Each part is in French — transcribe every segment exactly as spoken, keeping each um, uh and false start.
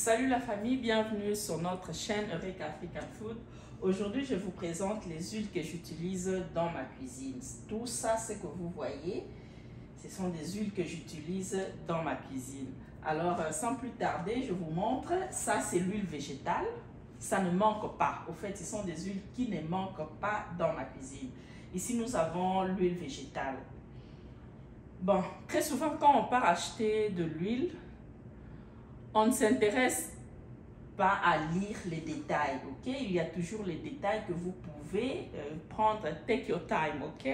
Salut la famille, bienvenue sur notre chaîne Eureka African Food. Aujourd'hui, je vous présente les huiles que j'utilise dans ma cuisine. Tout ça, ce que vous voyez, ce sont des huiles que j'utilise dans ma cuisine. Alors, sans plus tarder, je vous montre. Ça, c'est l'huile végétale. Ça ne manque pas. Au fait, ce sont des huiles qui ne manquent pas dans ma cuisine. Ici, nous avons l'huile végétale. Bon, très souvent, quand on part acheter de l'huile, on ne s'intéresse pas à lire les détails, ok? Il y a toujours les détails que vous pouvez euh, prendre. Take your time, ok?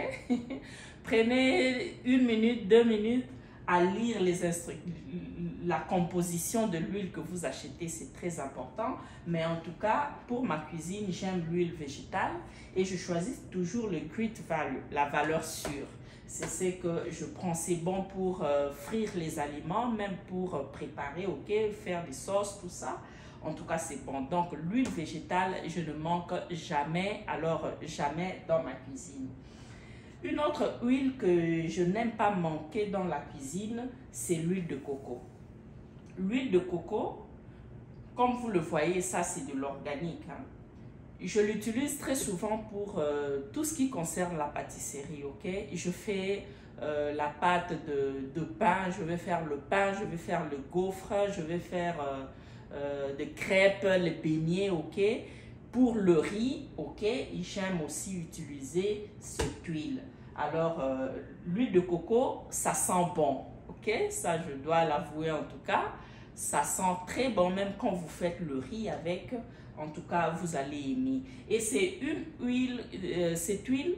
Prenez une minute, deux minutes à lire les instructions, la composition de l'huile que vous achetez, c'est très important. Mais en tout cas, pour ma cuisine, j'aime l'huile végétale et je choisis toujours le Great Value, la valeur sûre. C'est ce que je prends, c'est bon pour euh, frire les aliments, même pour euh, préparer, ok, faire des sauces, tout ça. En tout cas, c'est bon. Donc, l'huile végétale, je ne manque jamais, alors jamais dans ma cuisine. Une autre huile que je n'aime pas manquer dans la cuisine, c'est l'huile de coco. L'huile de coco, comme vous le voyez, ça c'est de l'organique, hein. Je l'utilise très souvent pour euh, tout ce qui concerne la pâtisserie, ok? Je fais euh, la pâte de, de pain, je vais faire le pain, je vais faire le gaufre, je vais faire euh, euh, des crêpes, les beignets, ok? Pour le riz, ok? J'aime aussi utiliser cette huile. Alors, euh, l'huile de coco, ça sent bon, ok? Ça, je dois l'avouer en tout cas. Ça sent très bon, même quand vous faites le riz avec. En tout cas, vous allez aimer. Et c'est une huile, euh, cette huile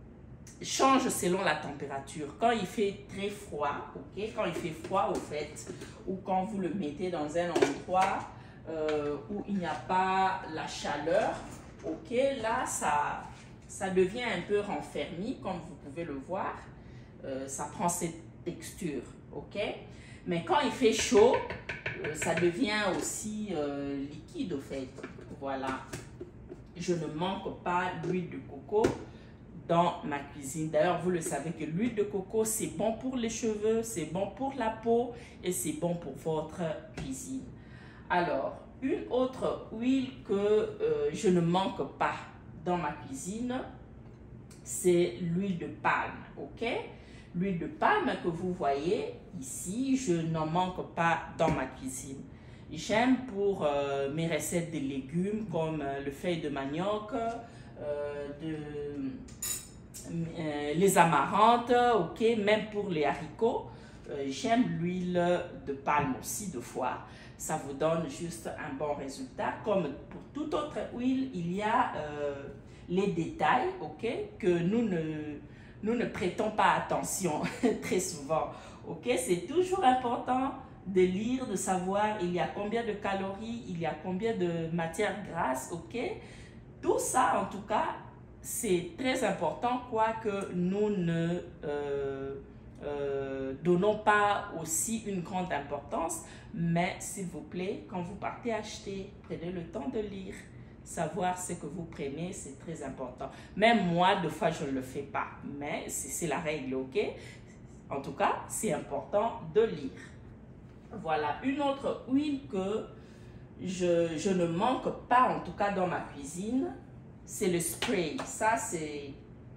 change selon la température. Quand il fait très froid, ok, quand il fait froid au fait, ou quand vous le mettez dans un endroit euh, où il n'y a pas la chaleur, ok, là, ça, ça devient un peu renfermé, comme vous pouvez le voir. Euh, ça prend cette texture, ok. Mais quand il fait chaud, euh, ça devient aussi euh, liquide au fait. Voilà. Je ne manque pas d'huile de coco dans ma cuisine. D'ailleurs, vous le savez que l'huile de coco, c'est bon pour les cheveux, c'est bon pour la peau et c'est bon pour votre cuisine. Alors, une autre huile que euh, je ne manque pas dans ma cuisine, c'est l'huile de palme, ok? L'huile de palme que vous voyez ici, je n'en manque pas dans ma cuisine. J'aime pour euh, mes recettes de légumes comme euh, le feuille de manioc, euh, de, euh, les amarantes, ok, même pour les haricots. Euh, J'aime l'huile de palme aussi de fois. Ça vous donne juste un bon résultat. Comme pour toute autre huile, il y a euh, les détails, ok, que nous ne, nous ne prêtons pas attention très souvent. Ok, c'est toujours important de lire, de savoir il y a combien de calories, il y a combien de matières grasses, ok? Tout ça, en tout cas, c'est très important, quoique nous ne euh, euh, donnons pas aussi une grande importance. Mais s'il vous plaît, quand vous partez acheter, prenez le temps de lire. Savoir ce que vous prenez, c'est très important. Même moi, deux fois, je ne le fais pas. Mais c'est la règle, ok? En tout cas, c'est important de lire. Voilà, une autre huile que je, je ne manque pas, en tout cas dans ma cuisine, c'est le spray. Ça, c'est...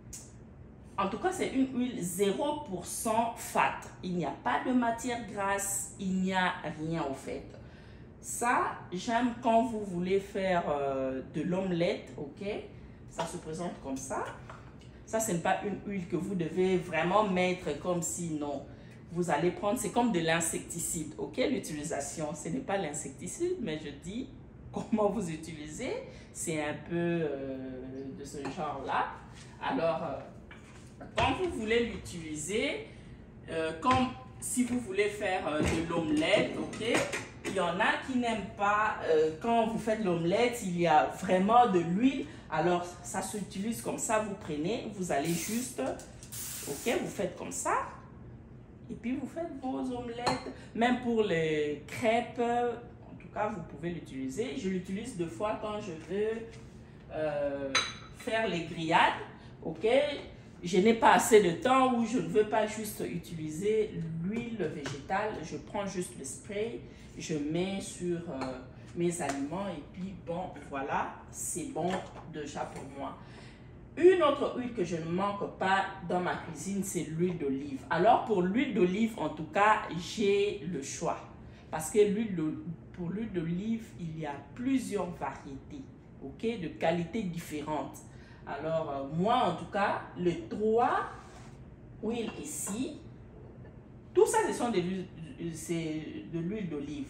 En tout cas, c'est une huile zéro pour cent fat. Il n'y a pas de matière grasse, il n'y a rien au fait. Ça, j'aime quand vous voulez faire euh, de l'omelette, ok? Ça se présente comme ça. Ça, ce n'est pas une huile que vous devez vraiment mettre comme si, non. Vous allez prendre, c'est comme de l'insecticide, ok? L'utilisation, ce n'est pas l'insecticide, mais je dis comment vous utilisez. C'est un peu euh, de ce genre-là. Alors, euh, quand vous voulez l'utiliser, euh, comme si vous voulez faire euh, de l'omelette, ok? Il y en a qui n'aiment pas, euh, quand vous faites l'omelette, il y a vraiment de l'huile. Alors, ça s'utilise comme ça, vous prenez, vous allez juste, ok, vous faites comme ça. Et puis, vous faites vos omelettes. Même pour les crêpes, en tout cas, vous pouvez l'utiliser. Je l'utilise deux fois quand je veux euh, faire les grillades, ok. je n'ai pas assez de temps ou je ne veux pas juste utiliser l'huile végétale, je prends juste le spray, je mets sur euh, mes aliments et puis bon, voilà, c'est bon déjà pour moi. Une autre huile que je ne manque pas dans ma cuisine, c'est l'huile d'olive. Alors pour l'huile d'olive, en tout cas, j'ai le choix. Parce que l'huile pour l'huile d'olive, il y a plusieurs variétés, ok, de qualités différentes. Alors euh, moi, en tout cas, les trois huiles ici, tout ça, ce sont de l'huile d'olive.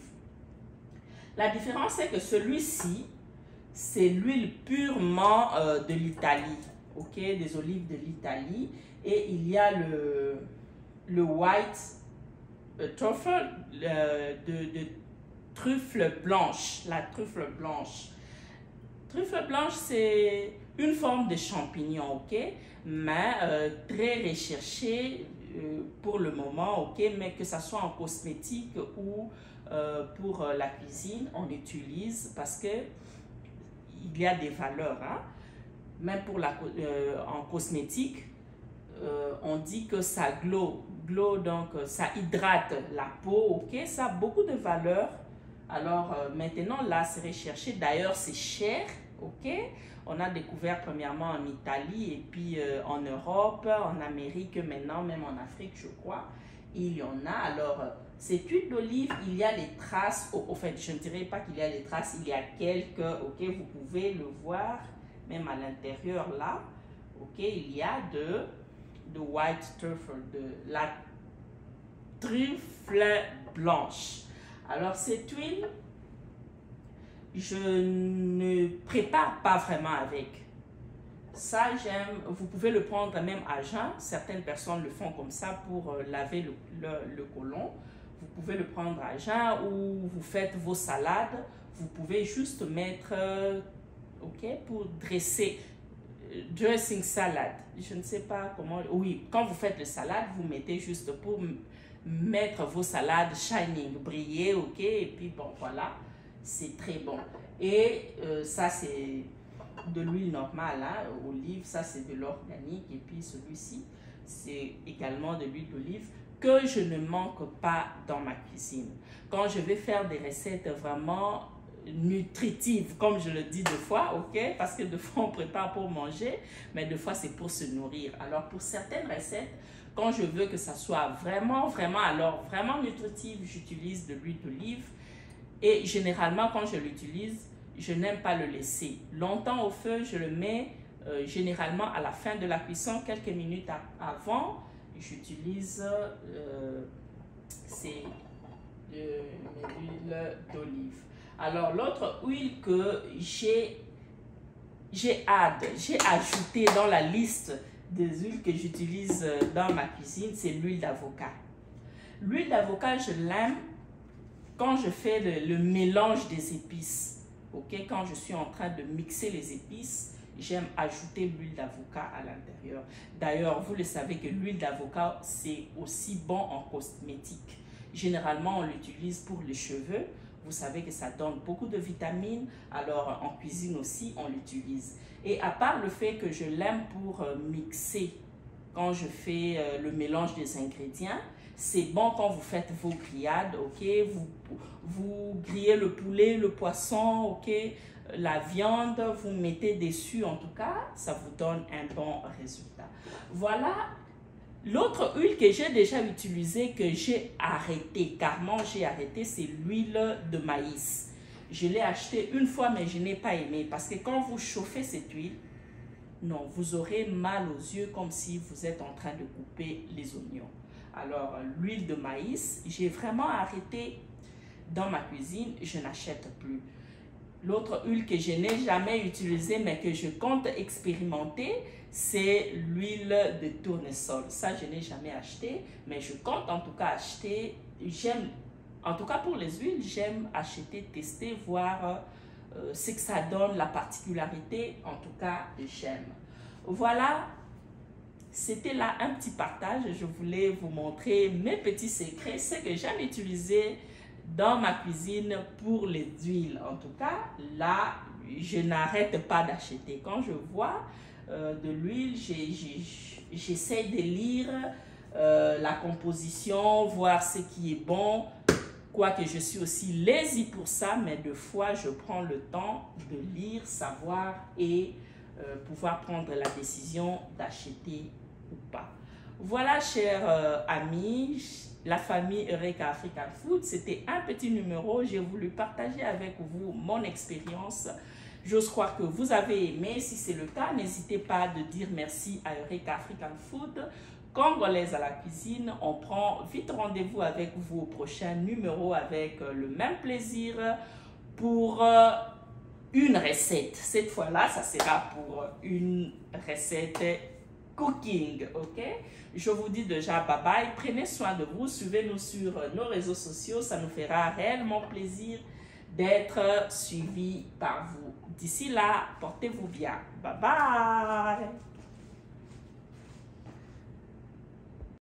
La différence, c'est que celui-ci, c'est l'huile purement euh, de l'Italie. Ok, des olives de l'Italie, et il y a le, le white euh, truffle euh, de, de truffe blanche, la truffe blanche. Truffe blanche, c'est une forme de champignon, ok, mais euh, très recherché euh, pour le moment, ok, mais que ce soit en cosmétique ou euh, pour euh, la cuisine, on l'utilise parce que il y a des valeurs, hein. Même pour la, euh, en cosmétique, euh, on dit que ça glow, glow donc ça hydrate la peau, ok, ça a beaucoup de valeurs. Alors euh, maintenant là c'est recherché, d'ailleurs c'est cher, ok. On a découvert premièrement en Italie et puis euh, en Europe, en Amérique maintenant, même en Afrique je crois, il y en a. Alors cette huile d'olive, il y a les traces, au, au fait je ne dirais pas qu'il y a les traces, il y a quelques, ok, vous pouvez le voir. Même à l'intérieur là, ok, il y a de, de white truffle, de la truffe blanche. Alors cette huile, je ne prépare pas vraiment avec. Ça, j'aime, vous pouvez le prendre même à jeun. Certaines personnes le font comme ça pour laver le, le, le côlon. Vous pouvez le prendre à jeun ou vous faites vos salades. Vous pouvez juste mettre... ok, pour dresser, dressing salade, je ne sais pas comment, oui, quand vous faites le salade, vous mettez juste pour mettre vos salades shining, briller, ok, et puis bon, voilà, c'est très bon. Et euh, ça, c'est de l'huile normale, hein, olive, ça c'est de l'organique, et puis celui-ci, c'est également de l'huile d'olive que je ne manque pas dans ma cuisine. Quand je vais faire des recettes vraiment nutritive, comme je le dis deux fois, ok, parce que deux fois on prépare pour manger, mais deux fois c'est pour se nourrir. Alors pour certaines recettes, quand je veux que ça soit vraiment, vraiment, alors vraiment nutritive, j'utilise de l'huile d'olive, et généralement quand je l'utilise, je n'aime pas le laisser longtemps au feu, je le mets euh, généralement à la fin de la cuisson, quelques minutes avant, j'utilise euh, c'est de l'huile d'olive. Alors, l'autre huile que j'ai j'ai ajouté dans la liste des huiles que j'utilise dans ma cuisine, c'est l'huile d'avocat. L'huile d'avocat, je l'aime quand je fais le, le mélange des épices. Ok, quand je suis en train de mixer les épices, j'aime ajouter l'huile d'avocat à l'intérieur. D'ailleurs, vous le savez que l'huile d'avocat, c'est aussi bon en cosmétique. Généralement, on l'utilise pour les cheveux. Vous savez que ça donne beaucoup de vitamines, alors en cuisine aussi, on l'utilise. Et à part le fait que je l'aime pour mixer, quand je fais le mélange des ingrédients, c'est bon quand vous faites vos grillades, ok? Vous, vous grillez le poulet, le poisson, ok? La viande, vous mettez dessus, en tout cas, ça vous donne un bon résultat. Voilà. L'autre huile que j'ai déjà utilisée, que j'ai arrêté, carrément j'ai arrêté, c'est l'huile de maïs. Je l'ai achetée une fois, mais je n'ai pas aimé parce que quand vous chauffez cette huile, non, vous aurez mal aux yeux comme si vous êtes en train de couper les oignons. Alors, l'huile de maïs, j'ai vraiment arrêté dans ma cuisine, je n'achète plus. L'autre huile que je n'ai jamais utilisée, mais que je compte expérimenter, c'est l'huile de tournesol. Ça, je n'ai jamais acheté, mais je compte en tout cas acheter. J'aime, en tout cas pour les huiles, j'aime acheter, tester, voir euh, ce que ça donne, la particularité. En tout cas, j'aime. Voilà, c'était là un petit partage. Je voulais vous montrer mes petits secrets, ce que j'aime utiliser dans ma cuisine pour les huiles. En tout cas, là, je n'arrête pas d'acheter. Quand je vois euh, de l'huile, j'essaie de lire euh, la composition, voir ce qui est bon. Quoique je suis aussi lazy pour ça, mais deux fois je prends le temps de lire, savoir et euh, pouvoir prendre la décision d'acheter ou pas. Voilà, chers euh, amis, la famille Eureka African Food, c'était un petit numéro. J'ai voulu partager avec vous mon expérience. J'ose croire que vous avez aimé. Si c'est le cas, n'hésitez pas de dire merci à Eureka African Food. Congolaise à la cuisine, on prend vite rendez-vous avec vous au prochain numéro avec le même plaisir pour une recette. Cette fois-là, ça sera pour une recette cooking, ok? Je vous dis déjà bye bye, prenez soin de vous, suivez-nous sur nos réseaux sociaux, ça nous fera réellement plaisir d'être suivis par vous. D'ici là, portez-vous bien. Bye bye!